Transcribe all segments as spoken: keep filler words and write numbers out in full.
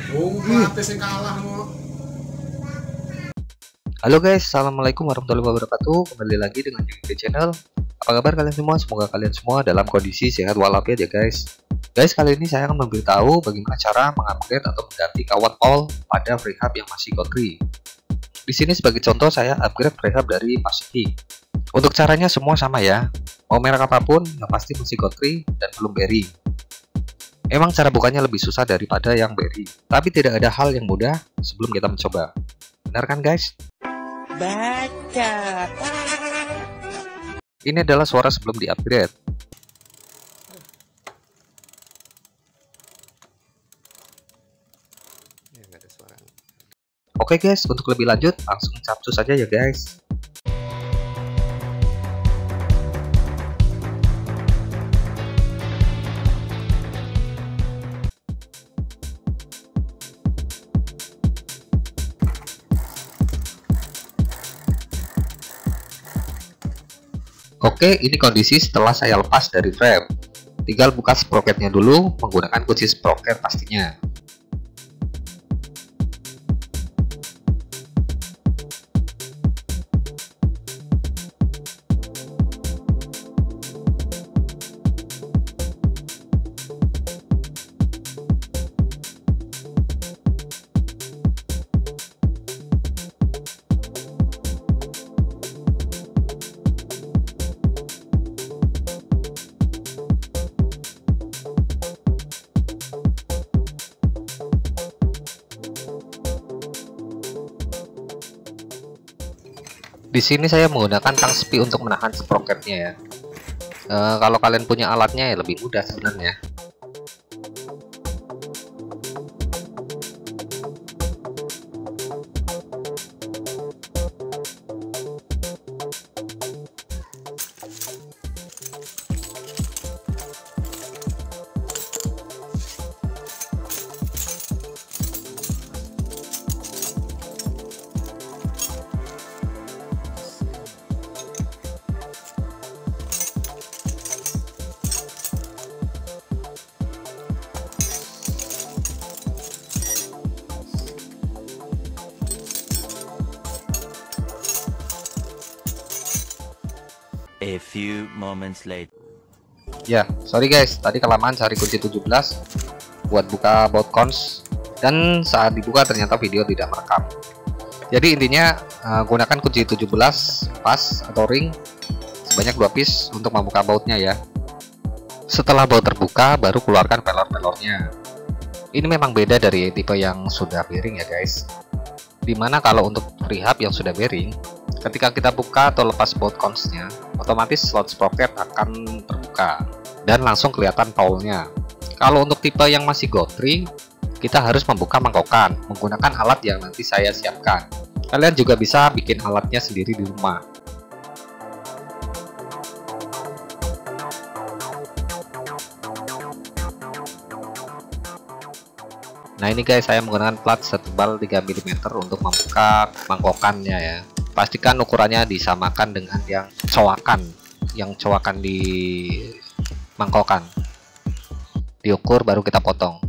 Oh, pelatih sing kalah mau. Halo guys, assalamualaikum warahmatullahi wabarakatuh. Kembali lagi dengan Jimmy Channel. Apa kabar kalian semua? Semoga kalian semua dalam kondisi sehat walafiat ya guys. Guys, kali ini saya akan memberitahu bagaimana cara mengupgrade atau mengganti kawan all pada Freehub yang masih gold free. Di sini sebagai contoh saya upgrade Freehub dari Pacific. Untuk caranya semua sama ya. Mau merek apapun yang pasti masih gold free dan belum berry. Emang cara bukanya lebih susah daripada yang berry, tapi tidak ada hal yang mudah sebelum kita mencoba. Benar kan guys? Baca. Ini adalah suara sebelum di-upgrade. Oke guys, untuk lebih lanjut langsung capcus saja ya guys. Oke, ini kondisi setelah saya lepas dari frame. Tinggal buka sprocketnya dulu menggunakan kunci sprocket pastinya. Di sini saya menggunakan tang spi untuk menahan sprocketnya ya. E, kalau kalian punya alatnya ya lebih mudah sebenarnya. A few moments later. Ya, sorry guys, tadi kelamaan cari kunci tujuh belas buat buka baut cons dan saat dibuka ternyata video tidak merekam. Jadi intinya uh, gunakan kunci tujuh belas pas atau ring sebanyak dua piece untuk membuka bautnya ya. Setelah baut terbuka baru keluarkan pelor-pelornya. Ini memang beda dari tipe yang sudah bearing ya guys. Dimana kalau untuk Freehub yang sudah bearing, ketika kita buka atau lepas baut consnya, otomatis slot sprocket akan terbuka dan langsung kelihatan paulnya. Kalau untuk tipe yang masih gold free, kita harus membuka mangkokan menggunakan alat yang nanti saya siapkan. Kalian juga bisa bikin alatnya sendiri di rumah. Nah ini guys, saya menggunakan plat setebal tiga milimeter untuk membuka mangkokannya ya. Pastikan ukurannya disamakan dengan yang cowakan, yang cowakan di mangkokan. Diukur baru kita potong.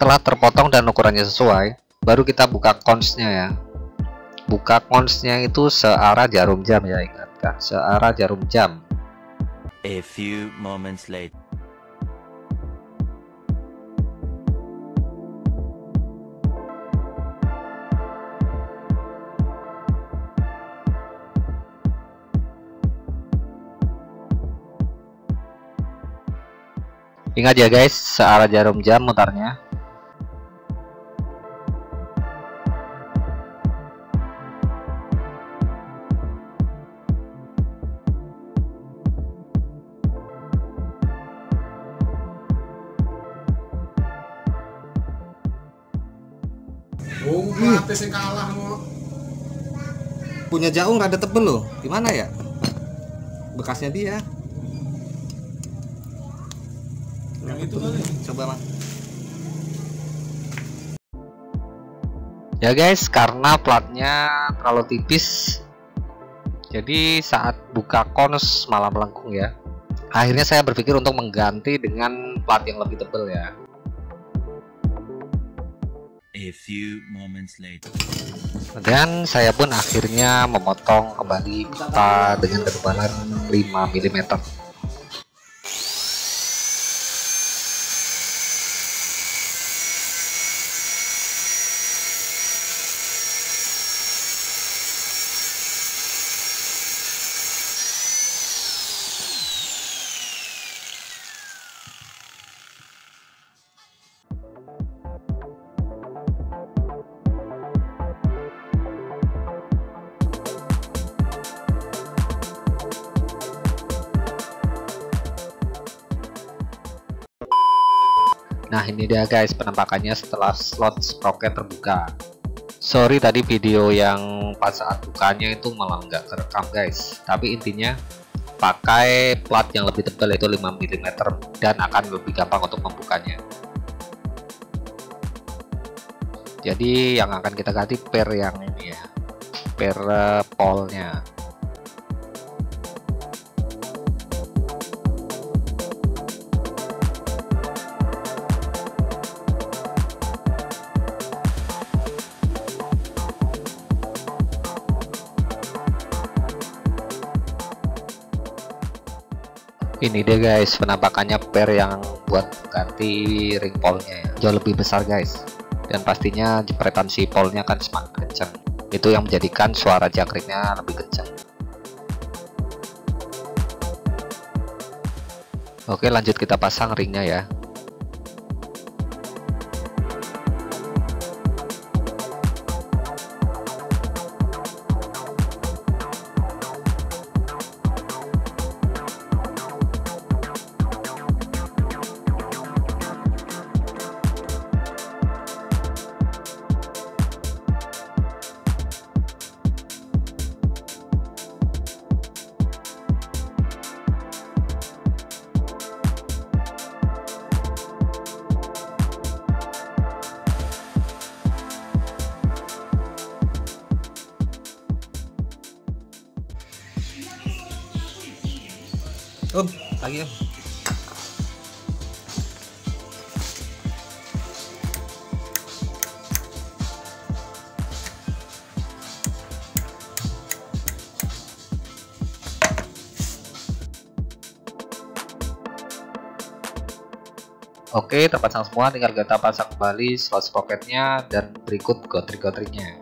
Setelah terpotong dan ukurannya sesuai, baru kita buka konsnya ya. Buka konsnya itu searah jarum jam ya, ingatkan searah jarum jam. A few moments later. Ingat ya guys, searah jarum jam mutarnya. Oh, pelatih sing kalah mau. Punya jauh nggak ada tebel loh. Gimana ya? Bekasnya dia. Yang itu kali. Coba Mang. Ya guys, karena platnya terlalu tipis, jadi saat buka kons malah melengkung ya. Akhirnya saya berpikir untuk mengganti dengan plat yang lebih tebal ya. A few moments later. Dan saya pun akhirnya memotong kembali pita dengan ketebalan lima milimeter. Nah ini dia guys penampakannya setelah slot sprocket terbuka. Sorry tadi video yang pas saat bukanya itu malah nggak kerekam guys. Tapi intinya pakai plat yang lebih tebal yaitu lima milimeter dan akan lebih gampang untuk membukanya. Jadi yang akan kita ganti per yang ini ya, per polnya. Ini deh guys penampakannya per yang buat ganti ring polnya ya. Jauh lebih besar guys, dan pastinya jepretan si polnya kan semakin kencang. Itu yang menjadikan suara jangkriknya lebih kencang. Oke lanjut kita pasang ringnya ya. Om, lagi ya. Oke, terpasang semua, tinggal kita pasang kembali slot sprocketnya dan berikut gotrik-gotriknya.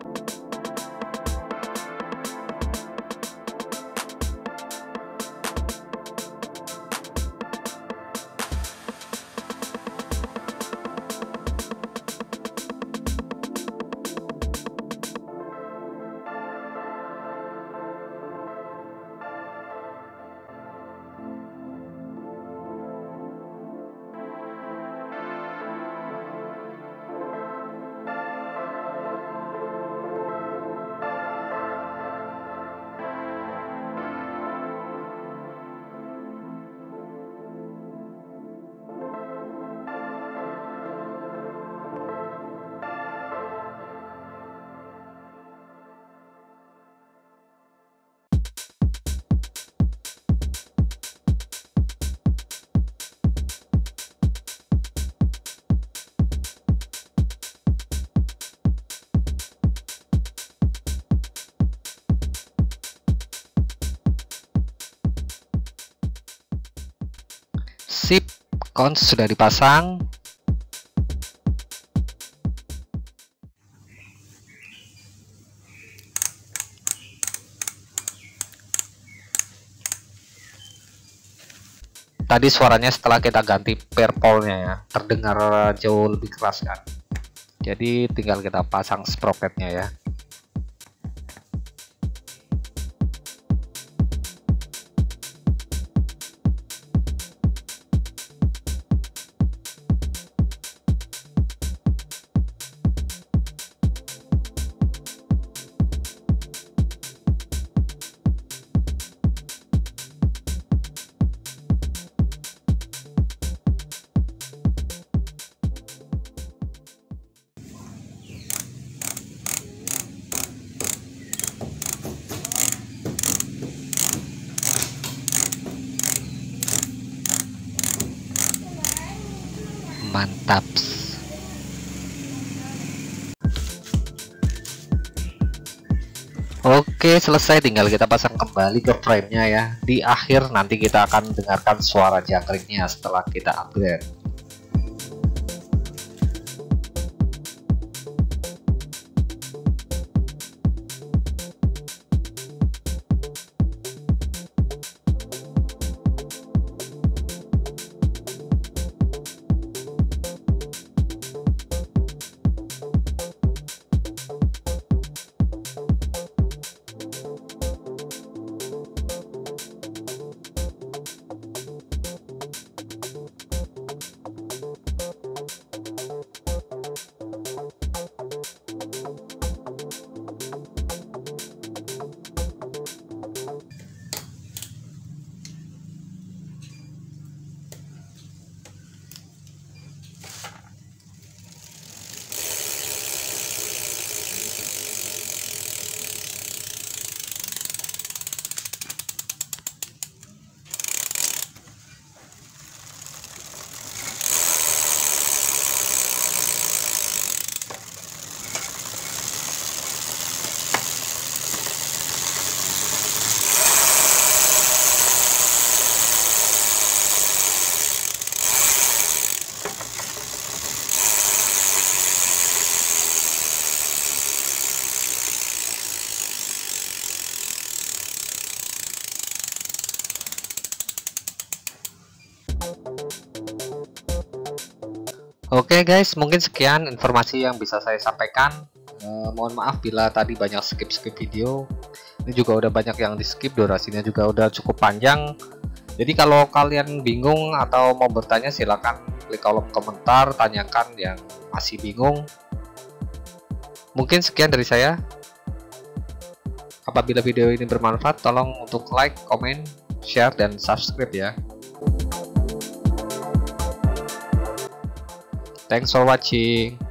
Cons sudah dipasang. Tadi suaranya setelah kita ganti perpolnya ya, terdengar jauh lebih keras kan. Jadi tinggal kita pasang sprocketnya ya. Mantap. Oke, selesai, tinggal kita pasang kembali ke frame-nya ya. Di akhir nanti kita akan dengarkan suara jangkriknya setelah kita upgrade. Oke guys, mungkin sekian informasi yang bisa saya sampaikan. Eh, mohon maaf bila tadi banyak skip-skip video. Ini juga udah banyak yang di skip, durasinya juga udah cukup panjang. Jadi kalau kalian bingung atau mau bertanya, silahkan klik kolom komentar, tanyakan yang masih bingung. Mungkin sekian dari saya. Apabila video ini bermanfaat, tolong untuk like, komen, share, dan subscribe ya. Thanks for watching.